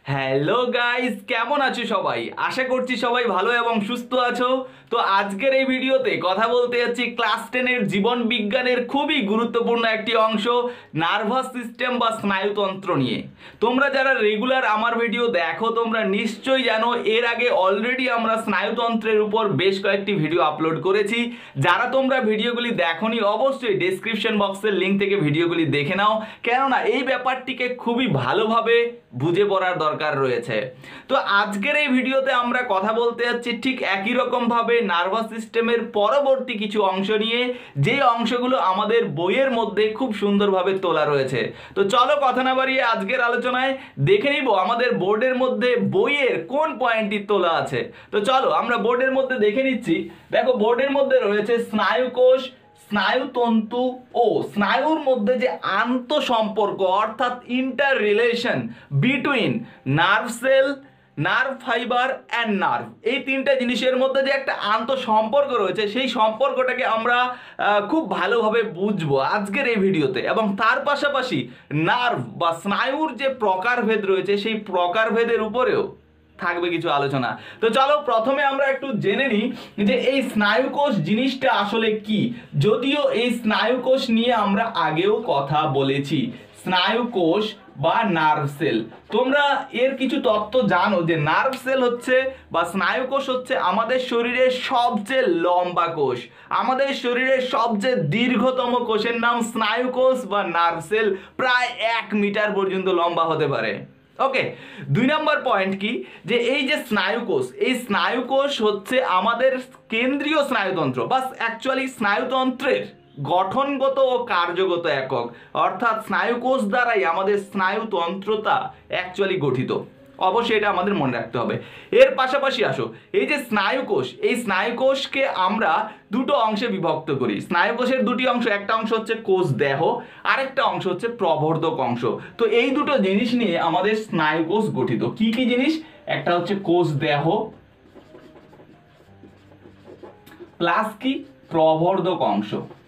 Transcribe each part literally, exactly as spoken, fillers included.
Hello guys, কেমন আছো সবাই? আশা করছি সবাই ভালো এবং সুস্থ আছো। তো আজকের এই ভিডিওতে কথা বলতে যাচ্ছি ক্লাস টেনের জীবন বিজ্ঞানের খুবই গুরুত্বপূর্ণ একটি অংশ, নার্ভাস সিস্টেম বা স্নায়ুতন্ত্র নিয়ে। তোমরা যারা রেগুলার আমার ভিডিও দেখো তোমরা নিশ্চয়ই জানো এর আগে অলরেডি আমরা স্নায়ুতন্ত্রের উপর বেশ কয়েকটি ভিডিও আপলোড করেছি। যারা তোমরা ভিডিওগুলি দেখোনি অবশ্যই ডেসক্রিপশন বক্সের লিঙ্ক থেকে ভিডিওগুলি দেখে নাও, কেননা এই ব্যাপারটিকে খুবই ভালোভাবে বুঝে পড়ার দরকার রয়েছে। তো আজকের এই ভিডিওতে আমরা কথা বলতে যাচ্ছি ঠিক একই রকম ভাবে নার্ভাস সিস্টেমের পরবর্তী কিছু অংশ নিয়ে, যে অংশগুলো আমাদের বইয়ের মধ্যে খুব সুন্দরভাবে তোলা রয়েছে। তো চলো কথা না বাড়িয়ে আজকের আলোচনায় দেখে নিব আমাদের বোর্ডের মধ্যে বইয়ের কোন পয়েন্টটি তোলা আছে। তো চলো আমরা বোর্ডের মধ্যে দেখে নিচ্ছি। দেখো বোর্ডের মধ্যে রয়েছে স্নায়ুকোষ, স্নায়ুতন্তু ও স্নায়ুর মধ্যে যে আন্তঃসম্পর্ক অর্থাৎ interrelation between nerve cell, nerve fibre and nerve, এই তিনটা জিনিসের মধ্যে যে একটা আন্তঃসম্পর্ক রয়েছে সেই সম্পর্কটাকে আমরা খুব ভালোভাবে বুঝবো আজকের এই ভিডিওতে। এবং তার পাশাপাশি নার্ভ বা স্নায়ুর যে প্রকারভেদ রয়েছে সেই প্রকারভেদের উপরেও থাকবে কিছু আলোচনা। তো চলো প্রথমে আমরা একটু জেনে নিই যে এই স্নায়ুকোষ জিনিসটা আসলে কি। যদিও এই স্নায়ুকোষ নিয়ে আমরা আগেও কথা বলেছি, স্নায়ুকোষ বা নার্ভ সেল। তোমরা এর কিছু তথ্য জানো যে নার্ভ সেল হচ্ছে বা স্নায়ুকোষ হচ্ছে আমাদের শরীরের সবচেয়ে লম্বা কোষ। আমাদের শরীরের সবচেয়ে দীর্ঘতম কোষের নাম স্নায়ুকোষ বা নার্ভ সেল, প্রায় এক মিটার পর্যন্ত লম্বা হতে পারে। ওকে, দুই নম্বর পয়েন্ট কি, যে এই যে স্নায়ুকোষ, এই স্নায়ুকোষ হচ্ছে আমাদের কেন্দ্রীয় স্নায়ুতন্ত্র বা অ্যাকচুয়ালি স্নায়ুতন্ত্রের গঠনগত ও কার্যগত একক, অর্থাৎ স্নায়ুকোষ দ্বারাই আমাদের স্নায়ুতন্ত্রতা অ্যাকচুয়ালি গঠিত। অবশ্যই এটা আমাদের মনে রাখতে হবে। এর পাশাপাশি আসো, এই যে স্নায়ুকোষ, এই স্নায়ুকোষকে আমরা দুটো অংশে বিভক্ত করি। স্নায়ুকোষের দুটি অংশ, একটা অংশ হচ্ছে কোষ দেহ, আরেকটা অংশ হচ্ছে প্রবর্ধক অংশ। তো এই দুটো জিনিস নিয়ে আমাদের স্নায়ুকোষ গঠিত। কি কি জিনিস? একটা হচ্ছে কোষ দেহ প্লাস কি প্রবর্ধক অংশ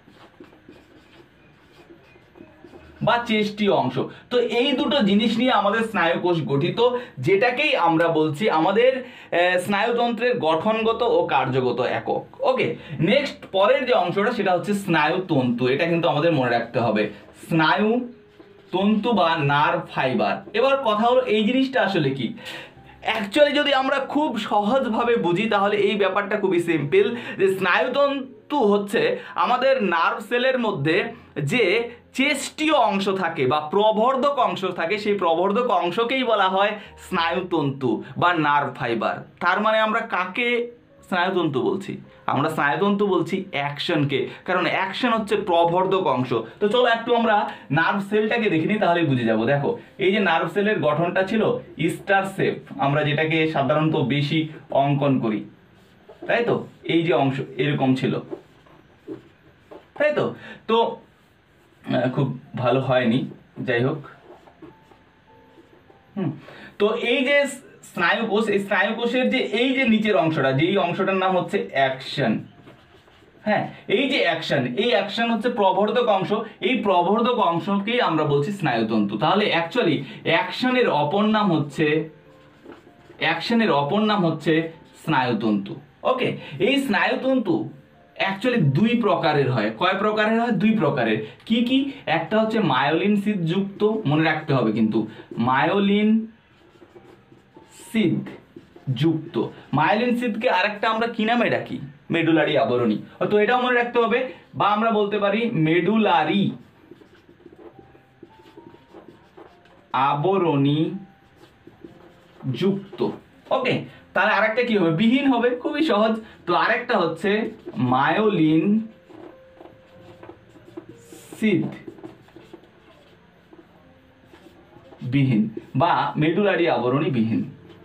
বা চেষ্টীয় অংশ। তো এই দুটো জিনিস নিয়ে আমাদের স্নায়ুকোষ গঠিত, যেটাকেই আমরা বলছি আমাদের স্নায়ুতন্ত্রের গঠনগত ও কার্যগত একক। ওকে, নেক্সট পরের যে অংশটা সেটা হচ্ছে স্নায়ুতন্তু। এটা কিন্তু আমাদের মনে রাখতে হবে, স্নায়ুতন্তু বা নার্ভ ফাইবার। এবার কথা হলো এই জিনিসটা আসলে কি। অ্যাকচুয়ালি যদি আমরা খুব সহজভাবে বুঝি তাহলে এই ব্যাপারটা খুবই সিম্পল, যে স্নায়ুতন্তু হচ্ছে আমাদের নার্ভ সেলের মধ্যে যে চেষ্টীয় অংশ থাকে বা প্রবর্ধক অংশ থাকে, সেই প্রবর্ধক অংশকেই বলা হয় স্নায়ুতন্তু বা নার্ভ ফাইবার। তার মানে আমরা কাকে স্নায়ুতন্তু বলছি? আমরা স্নায়ুতন্তু বলছি অ্যাকশনকে, কারণ অ্যাকশন হচ্ছে প্রবর্ধক অংশ। তো চলো একটু আমরা নার্ভ সেলটাকে দেখে নিই, তাহলেই বুঝে যাব। দেখো এই যে নার্ভ সেলের গঠনটা ছিল স্টার শেপ, আমরা যেটাকে সাধারণত বেশি অঙ্কন করি, তাই তো? এই যে অংশ এরকম ছিল, তাই তো? তো খুব ভালো হয়নি, যাই হোক। হুম তো এই যে স্নায়ুকোষ, এই স্নায়ুকোষের যে এই যে নিচের অংশটা, যেই অংশটার নাম হচ্ছে অ্যাকশন, হ্যাঁ এই যে অ্যাকশন, এই অ্যাকশন হচ্ছে প্রবর্ধক অংশ। এই প্রবর্ধক অংশকেই আমরা বলছি স্নায়ুতন্তু। তাহলে অ্যাকচুয়ালি অ্যাকশনের অপর নাম হচ্ছে অ্যাকশনের অপর নাম হচ্ছে স্নায়ুতন্তু। ওকে, এই স্নায়ুতন্তু অ্যাকচুয়ালি দুই প্রকারের হয়। কয় প্রকারের হয়? দুই প্রকারের। কি কি? একটা হচ্ছে মায়োলিন শীথ যুক্ত, মনে রাখতে হবে কিন্তু, মায়োলিন শীথ যুক্ত। মায়োলিন শীথকে আরেকটা আমরা কি নামে ডাকি? মেডুলারি আবরণী। তো এটাও মনে রাখতে হবে, বা আমরা বলতে পারি মেডুলারি আবরণী যুক্ত। ওকে, তাহলে আরেকটা কি হবে? বিহীন হবে, খুবই সহজ। তো আরেকটা হচ্ছে মায়োলিন শীথ বিহীন বা মেডুলারি আবরণী বিহীন।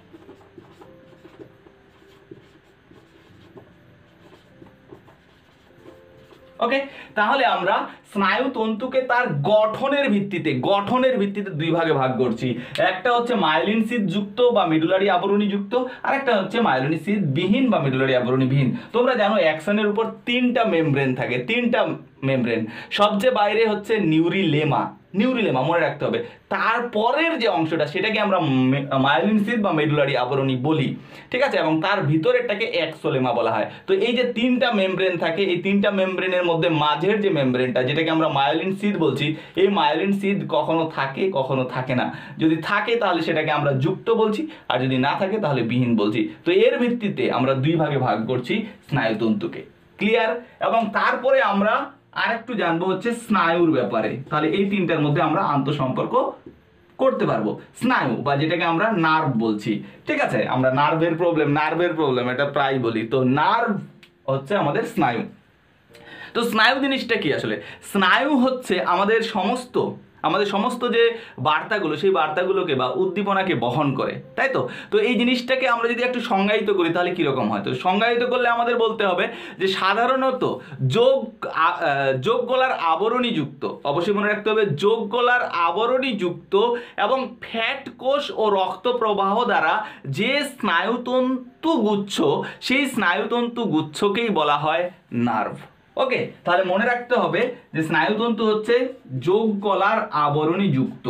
ওকে, তাহলে আমরা স্নায়ুতন্তুকে তার গঠনের ভিত্তিতে গঠনের ভিত্তিতে দুই ভাগে ভাগ করছি। একটা হচ্ছে মায়োলিন শীথ যুক্ত বা মেডুলারি আবরণী যুক্ত, আর একটা হচ্ছে মায়োলিন শীথ বিহীন বা মেডুলারি আবরণী বিহীন। তোমরা জানো অ্যাকশনের উপর তিনটা মেমব্রেন থাকে, তিনটা মেমব্রেন। সবচেয়ে বাইরে হচ্ছে নিউরিলেমা, নিউরিলেমা মনে রাখতে হবে। তারপরের যে অংশটা সেটাকে আমরা মায়োলিন সিদ বা মেডুলারি আবরণী বলি, ঠিক আছে, এবং তার ভিতরেরটাকে এক্সোলেমা বলা হয়। তো এই যে তিনটা মেমব্রেন থাকে, এই তিনটা মেমব্রেনের মধ্যে মাঝের যে মেমব্রেনটা যেটাকে আমরা মায়োলিন সিদ বলছি, এই মায়োলিন সিদ কখনো থাকে কখনো থাকে না। যদি থাকে তাহলে সেটাকে আমরা যুক্ত বলছি, আর যদি না থাকে তাহলে বিহীন বলছি। তো এর ভিত্তিতে আমরা দুই ভাগে ভাগ করছি স্নায়ুতন্তুকে। ক্লিয়ার? এবং তারপরে আমরা আর একটু জানবো হচ্ছে স্নায়ুর ব্যাপারে। তাহলে এই তিনটার মধ্যে আমরা আন্তঃসম্পর্ক করতে পারবো। স্নায়ু বা যেটাকে আমরা নার্ভ বলছি, ঠিক আছে, আমরা নার্ভের প্রবলেম নার্ভের প্রবলেম এটা প্রায় বলি। তো নার্ভ হচ্ছে আমাদের স্নায়ু। তো স্নায়ু জিনিসটা কি আসলে? স্নায়ু হচ্ছে আমাদের সমস্ত আমাদের সমস্ত যে বার্তাগুলো সেই বার্তাগুলোকে বা উদ্দীপনাকে বহন করে, তাই তো? তো এই জিনিসটাকে আমরা যদি একটু সংজ্ঞায়িত করি তাহলে কীরকম হয়? তো সংজ্ঞায়িত করলে আমাদের বলতে হবে যে সাধারণত যোগ যোগ গলার আবরণীযুক্ত, অবশ্যই মনে রাখতে হবে যোগ গলার আবরণীযুক্ত এবং ফ্যাট কোষ ও রক্ত প্রবাহ দ্বারা যে স্নায়ুতন্তু গুচ্ছ, সেই স্নায়ুতন্তু গুচ্ছকেই বলা হয় নার্ভ। ওকে, তাহলে মনে রাখতে হবে যে স্নায়ুতন্তু হচ্ছে যোগ গলার আবরণী যুক্ত,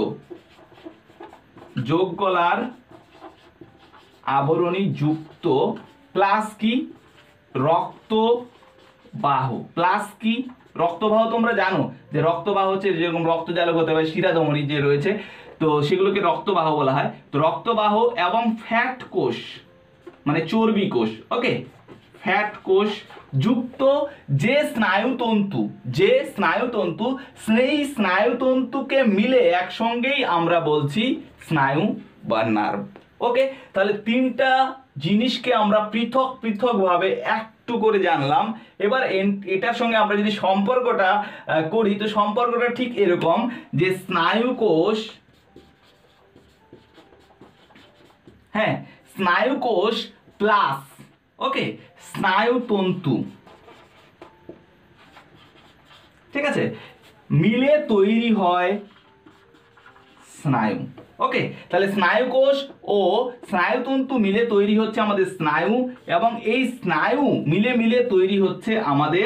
যোগ গলার আবরণী যুক্ত প্লাস কি রক্তবাহ, প্লাস কি রক্তবাহ। তোমরা জানো যে রক্তবাহ হচ্ছে যেরকম রক্তজালক হতে পারে, শিরাধমনী যে রয়েছে, তো সেগুলোকে রক্তবাহ বলা হয়। তো রক্তবাহ এবং ফ্যাট কোষ মানে চর্বি কোষ, ওকে, ফ্যাট কোষ যুক্ত যে স্নায়ুতন্তু, যে স্নায়ুতন্তু সেই স্নায়ুতন্তুকে মিলে একসঙ্গেই আমরা বলছি স্নায়ু বা নার্ভ। ওকে, তাহলে তিনটা জিনিসকে আমরা পৃথক পৃথকভাবে একটু করে জানলাম। এবার এটার সঙ্গে আমরা যদি সম্পর্কটা করি তো সম্পর্কটা ঠিক এরকম যে স্নায়ু কোষ, হ্যাঁ, স্নায়ু কোষ প্লাস ওকে স্নায়ুতন্তু, ঠিক আছে, মিলে তৈরি হয় স্নায়ু। ওকে, তাহলে স্নায়ু কোষ ও স্নায়ুতন্তু মিলে তৈরি হচ্ছে আমাদের স্নায়ু, এবং এই স্নায়ু মিলে মিলে তৈরি হচ্ছে আমাদের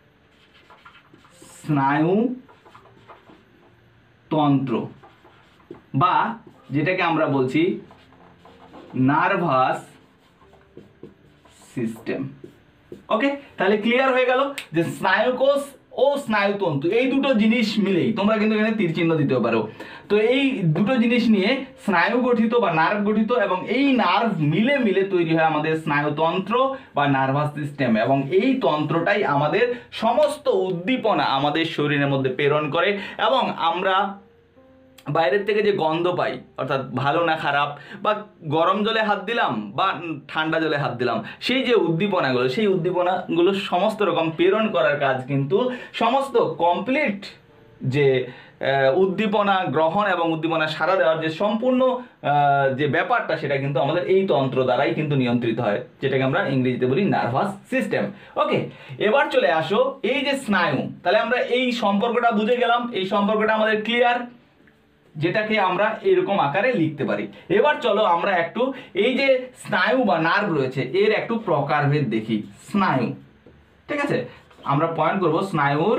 স্নায়ুতন্ত্র বা যেটাকে আমরা বলছি নার্ভাস সিস্টেম। ওকে, তাহলে ক্লিয়ার হয়ে গেল যে স্নায়ুকোষ ও স্নায়ুতন্তু এই দুটো জিনিস মিলেই, তোমরা কিন্তু এখানে তীর চিহ্ন দিতে পারো, তো এই দুটো জিনিস নিয়ে স্নায়ু গঠিত বা নার্ভ গঠিত, এবং এই নার্ভ মিলে মিলে তৈরি হয় আমাদের স্নায়ুতন্ত্র বা নার্ভাস সিস্টেম, এবং এই তন্ত্রটাই আমাদের সমস্ত উদ্দীপনা আমাদের শরীরের মধ্যে প্রেরণ করে। এবং আমরা বাইরের থেকে যে গন্ধ পাই, অর্থাৎ ভালো না খারাপ, বা গরম জলে হাত দিলাম বা ঠান্ডা জলে হাত দিলাম, সেই যে উদ্দীপনাগুলো সেই উদ্দীপনাগুলো সমস্ত রকম প্রেরণ করার কাজ কিন্তু সমস্ত কমপ্লিট যে উদ্দীপনা গ্রহণ এবং উদ্দীপনা সাড়া দেওয়ার যে সম্পূর্ণ যে ব্যাপারটা সেটা কিন্তু আমাদের এই তন্ত্র দ্বারাই কিন্তু নিয়ন্ত্রিত হয়, যেটাকে আমরা ইংরেজিতে বলি নার্ভাস সিস্টেম। ওকে, এবার চলে আসো এই যে স্নায়ু, তাহলে আমরা এই সম্পর্কটা বুঝে গেলাম, এই সম্পর্কটা আমাদের ক্লিয়ার, যেটাকে আমরা এরকম আকারে লিখতে পারি। এবার চলো আমরা একটু এই যে স্নায়ু বা নার্ভ রয়েছে এর একটু প্রকারভেদ দেখি। স্নায়ু, ঠিক আছে, আমরা পয়েন্ট করব স্নায়ুর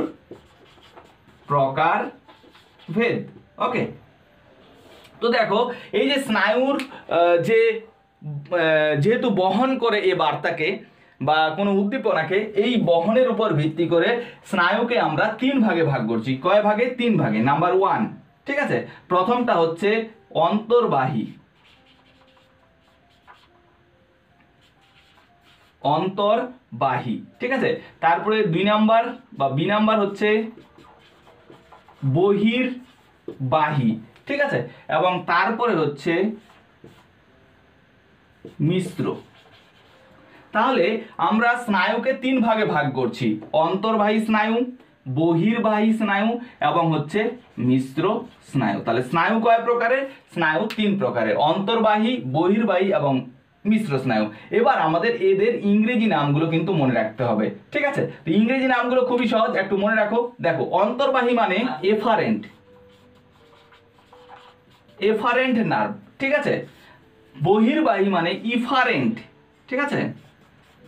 প্রকারভেদ। ওকে, তো দেখো এই যে স্নায়ুর যে যেহেতু বহন করে এই বার্তাকে বা কোনো উদ্দীপনাকে, এই বহনের উপর ভিত্তি করে স্নায়ুকে আমরা তিন ভাগে ভাগ করছি। কয় ভাগে? তিন ভাগে। নাম্বার ওয়ান, ঠিক আছে, প্রথমটা হচ্ছে অন্তর্বাহী, অন্তর্বাহী, ঠিক আছে, তারপরে দুই নাম্বার বা বি নাম্বার হচ্ছে বহির্বাহী, ঠিক আছে, এবং তারপরে হচ্ছে মিশ্র। তাহলে আমরা স্নায়ুকে তিন ভাগে ভাগ করছি, অন্তর্বাহী স্নায়ু, বহির্বাহী স্নায়ু এবং হচ্ছে মিশ্র স্নায়ু। তাহলে স্নায়ু কয় প্রকারের? স্নায়ু তিন প্রকারের, অন্তর্বাহী, বহির্বাহী এবং মিশ্র স্নায়ু। এবার আমাদের এদের ইংরেজি নামগুলো কিন্তু মনে রাখতে হবে, ঠিক আছে, তো ইংরেজি নামগুলো খুবই সহজ, একটু মনে রাখো। দেখো, অন্তর্বাহী মানে এফারেন্ট, এফারেন্ট নার্ভ, ঠিক আছে, বহির্বাহী মানে ইফারেন্ট, ঠিক আছে,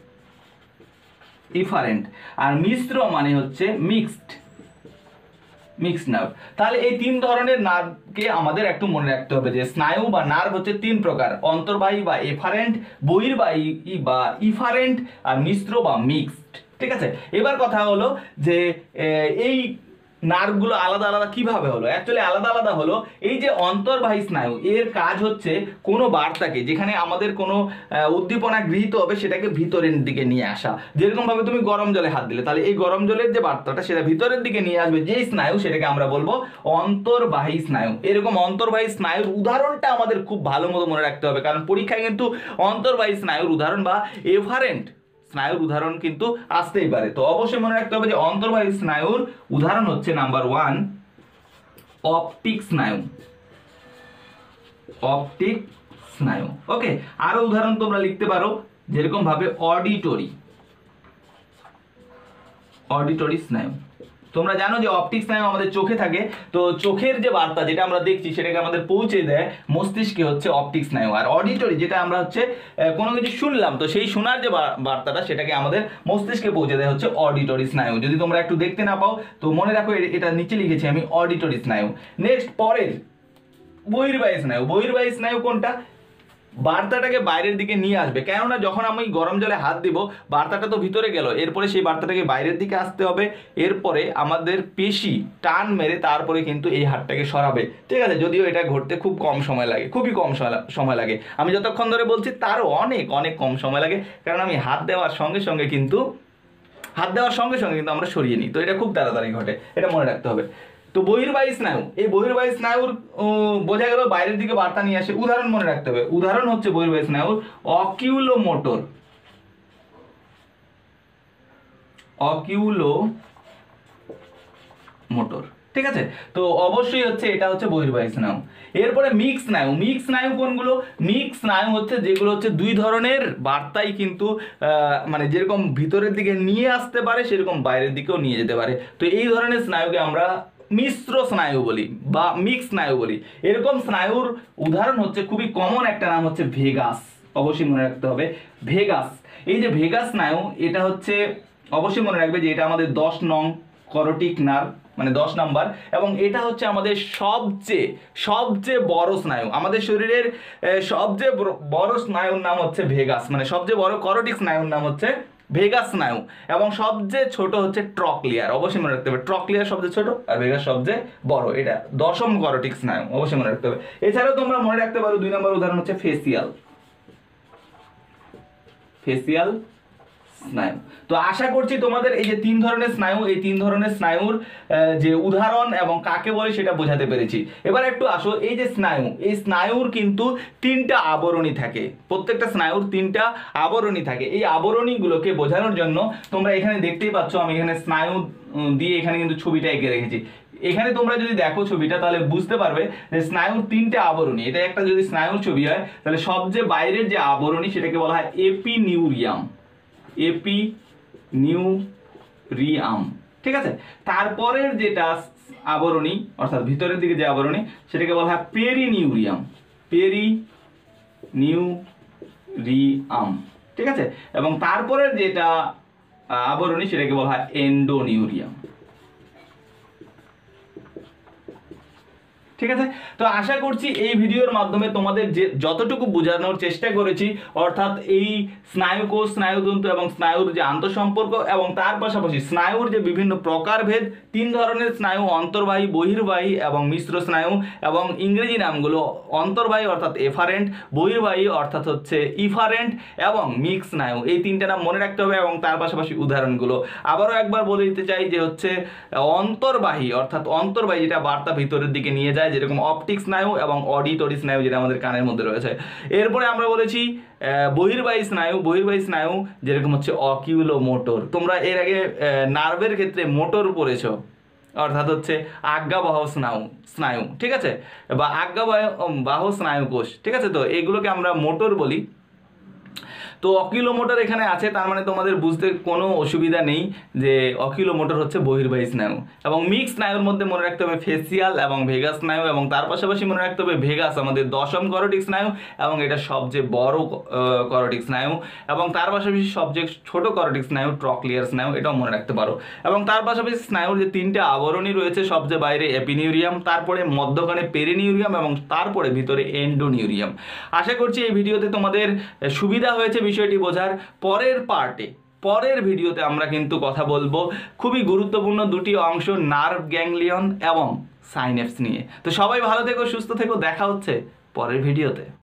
ইফারেন্ট, আর মিশ্র মানে হচ্ছে মিক্সড, মিক্সড নার্ভ। তাহলে এই তিন ধরনের নার্ভকে আমাদের একটু মনে রাখতে হবে যে স্নায়ু বা নার্ভ হচ্ছে তিন প্রকার, অন্তর্বাহী বা এফারেন্ট, বহির্বাহী বা ইফারেন্ট, আর মিশ্র বা মিক্সড। ঠিক আছে, এবার কথা হলো যে এই নার্ভগুলো আলাদা আলাদা কিভাবে হলো। অ্যাকচুয়ালি আলাদা আলাদা হলো, এই যে অন্তর্বাহী স্নায়ু এর কাজ হচ্ছে কোনো বার্তাকে, যেখানে আমাদের কোনো উদ্দীপনা গৃহীত হবে সেটাকে ভিতরের দিকে নিয়ে আসা। যেরকম ভাবে তুমি গরম জলে হাত দিলে, তাহলে এই গরম জলের যে বার্তাটা সেটা ভিতরের দিকে নিয়ে আসবে যেই স্নায়ু, সেটাকে আমরা বলবো অন্তর্বাহী স্নায়ু। এরকম অন্তর্বাহী স্নায়ুর উদাহরণটা আমাদের খুব ভালো মতো মনে রাখতে হবে, কারণ পরীক্ষায় কিন্তু অন্তর্বাহী স্নায়ুর উদাহরণ বা এফারেন্ট স্নায়ুর উদাহরণ কিন্তু আসতেই পারে। তো অবশ্যই মনে রাখতে হবে যে অন্তর্বাহী স্নায়ুর উদাহরণ হচ্ছে নাম্বার ওয়ান অপটিক স্নায়ু, অপটিক স্নায়ু। ওকে, আরো উদাহরণ তোমরা লিখতে পারো যেরকম ভাবে অডিটরি, অডিটরি স্নায়ু। তোমরা জানো যে অপটিক স্নায়ু আমাদের চোখে থাকে, তো চোখের যে বার্তা যেটা আমরা দেখছি সেটাকে আমাদের পৌঁছে দেয় মস্তিষ্কে হচ্ছে অপটিক স্নায়ু। আর অডিটরি যেটা আমরা হচ্ছে কোনো কিছু শুনলাম, তো সেই শোনার যে বার্তাটা সেটাকে আমাদের মস্তিষ্কে পৌঁছে দেয় হচ্ছে অডিটরি স্নায়ু। যদি তোমরা একটু দেখতে না পাও তো মনে রাখো এটা নিচে লিখেছি আমি, অডিটরি স্নায়ু। নেক্সট পরের বহির্বাহী স্নায়ু। বহির্বাহী স্নায়ু কোনটা? বার্তাটাকে বাইরের দিকে নিয়ে আসবে, কেননা যখন আমি গরম জলে হাত দিব বার্তাটা তো ভিতরে গেল, এরপরে সেই বার্তাটাকে বাইরের দিকে আসতে হবে, এরপরে আমাদের পেশি টান মেরে তারপরে কিন্তু এই হাতটাকে সরাবে। ঠিক আছে, যদিও এটা ঘটতে খুব কম সময় লাগে, খুবই কম সময় লাগে, আমি যতক্ষণ ধরে বলছি তারও অনেক অনেক কম সময় লাগে, কারণ আমি হাত দেওয়ার সঙ্গে সঙ্গে কিন্তু হাত দেওয়ার সঙ্গে সঙ্গে কিন্তু আমরা সরিয়ে নিই, তো এটা খুব তাড়াতাড়ি ঘটে, এটা মনে রাখতে হবে। তো বহির্বাহী স্নায়ু, এই বহির্বাহী স্নায়ুর বোঝা গেল বাইরের দিকে বার্তা নিয়ে আসে। উদাহরণ মনে রাখতে হবে, উদাহরণ হচ্ছে বহির্বাহী স্নায়ুর অকিউলোমোটর, অকিউলোমোটর। ঠিক আছে, তো অবশ্যই হচ্ছে এটা হচ্ছে বহির্বাহী স্নায়ু। এরপরে মিক্স স্নায়ু। মিক্স স্নায়ু কোনগুলো? মিক্স স্নায়ু হচ্ছে যেগুলো হচ্ছে দুই ধরনের বার্তাই কিন্তু মানে যেরকম ভিতরের দিকে নিয়ে আসতে পারে সেরকম বাইরের দিকেও নিয়ে যেতে পারে। তো এই ধরনের স্নায়ুকে আমরা মিশ্র স্নায়ু বলি বা মিক্স স্নায়ু বলি। এরকম স্নায়ুর উদাহরণ হচ্ছে খুবই কমন একটা নাম হচ্ছে ভেগাস, অবশ্যই মনে রাখতে হবে ভেগাস। এই যে ভেগাস স্নায়ু এটা হচ্ছে অবশ্যই মনে রাখবে যে এটা আমাদের দশ নং করটিক নার্ভ, মানে দশ নাম্বার, এবং এটা হচ্ছে আমাদের সবচেয়ে সবচেয়ে বড় স্নায়ু। আমাদের শরীরের সবচেয়ে বড় স্নায়ুর নাম হচ্ছে ভেগাস, মানে সবচেয়ে বড় করটিক স্নায়ুর নাম হচ্ছে ভেগাস স্নায়ু, এবং সবচেয়ে ছোট হচ্ছে ট্রক্লিয়ার। অবশ্যই মনে রাখতে হবে ট্রক্লিয়ার সবচেয়ে ছোট আর ভেগাস সবচেয়ে বড়, এটা দশম করটিক স্নায়ু, অবশ্যই মনে রাখতে হবে। এছাড়াও তোমরা মনে রাখতে পারো দুই নম্বর উদাহরণ হচ্ছে ফেসিয়াল, ফেসিয়াল স্নায়ু। তো আশা করছি তোমাদের এই যে তিন ধরনের স্নায়ু, এই তিন ধরনের স্নায়ুর যে উদাহরণ এবং কাকে বলে সেটা বোঝাতে পেরেছি। এবার একটু আসো, এই যে স্নায়ু, এই স্নায়ুর কিন্তু তিনটা আবরণী থাকে, প্রত্যেকটা স্নায়ুর তিনটা আবরণী থাকে। এই আবরণীগুলোকে বোঝানোর জন্য তোমরা এখানে দেখতেই পাচ্ছ আমি এখানে স্নায়ু দিয়ে এখানে কিন্তু ছবিটা এঁকে রেখেছি। এখানে তোমরা যদি দেখো ছবিটা তাহলে বুঝতে পারবে যে স্নায়ুর তিনটে আবরণী। এটা একটা যদি স্নায়ুর ছবি হয় তাহলে সবচেয়ে বাইরের যে আবরণী সেটাকে বলা হয় এপিনিউরিয়াম, এপিনিউরিয়াম। ঠিক আছে, তারপরের যেটা আবরণী অর্থাৎ ভিতরের দিকে যে আবরণী সেটাকে বলা হয় পেরিনিউরিয়াম, পেরিনিউরিয়াম। ঠিক আছে, এবং তারপরের যেটা আবরণী সেটাকে বলা হয় এন্ডোনিউরিয়াম। ঠিক আছে, তো আশা করছি এই ভিডিওর মাধ্যমে তোমাদের যে যতটুকু বোঝানোর চেষ্টা করেছি, অর্থাৎ এই স্নায়ুকোষ, স্নায়ুতন্তু এবং স্নায়ুর যে আন্তঃসম্পর্ক, এবং তার পাশাপাশি স্নায়ুর যে বিভিন্ন প্রকারভেদ, তিন ধরনের স্নায়ু অন্তর্বাহী, বহির্বাহী এবং মিশ্র স্নায়ু, এবং ইংরেজি নামগুলো অন্তর্বাহী অর্থাৎ এফারেন্ট, বহির্বাহী অর্থাৎ হচ্ছে ইফারেন্ট, এবং মিক্স স্নায়ু, এই তিনটে নাম মনে রাখতে হবে, এবং তার পাশাপাশি উদাহরণগুলো আবারও একবার বলে দিতে চাই যে হচ্ছে অন্তর্বাহী অর্থাৎ অন্তর্বাহী যেটা বার্তা ভিতরের দিকে নিয়ে যায়, যেরকম অপটিক স্নায়ু এবং অডিটরি স্নায়ু যেটা আমাদের কানের মধ্যে রয়েছে। এরপরে আমরা বলেছি বহির্বাহী স্নায়ু, বহির্বাহী স্নায়ু যেরকম হচ্ছে অকিউলোমোটর। তোমরা এর আগে নার্ভের ক্ষেত্রে মোটর পড়েছো, অর্থাৎ হচ্ছে আজ্ঞাবহ স্নায়ু স্নায়ু ঠিক আছে, বা আজ্ঞাবহ বাহ স্নায়ুকোষ। ঠিক আছে, তো এগুলোকে আমরা মোটর বলি। তো অকিলোমোটর এখানে আছে, তার মানে তোমাদের বুঝতে কোনো অসুবিধা নেই যে অকিলোমোটর হচ্ছে বহির্বাহী স্নায়ু। এবং মিক্স স্নায়ুর মধ্যে মনে রাখতে হবে ফেসিয়াল এবং ভেগাস স্নায়ু, এবং তার পাশাপাশি মনে রাখতে হবে ভেগাস আমাদের দশম করোটিক স্নায়ু এবং এটা সবচেয়ে বড় করোটিক স্নায়ু, এবং তার পাশাপাশি সবচেয়ে ছোট করোটিক স্নায়ু ট্রক্লিয়ার স্নায়ু, এটাও মনে রাখতে পারো। এবং তার পাশাপাশি স্নায়ুর যে তিনটে আবরণী রয়েছে, সবচেয়ে বাইরে এপিনিউরিয়াম, তারপরে মধ্যখানে পেরিনিউরিয়াম এবং তারপরে ভিতরে এন্ডোনিউরিয়াম। আশা করছি এই ভিডিওতে তোমাদের সুবিধা হয়েছে বিষয়টি বোঝার। পরের পার্টে পরের ভিডিওতে আমরা কিন্তু কথা বলবো খুবই গুরুত্বপূর্ণ দুটি অংশ, নার্ভ গ্যাংলিয়ন এবং সাইন্যাপস নিয়ে। তো সবাই ভালো থেকো, সুস্থ থেকো, দেখা হচ্ছে পরের ভিডিওতে।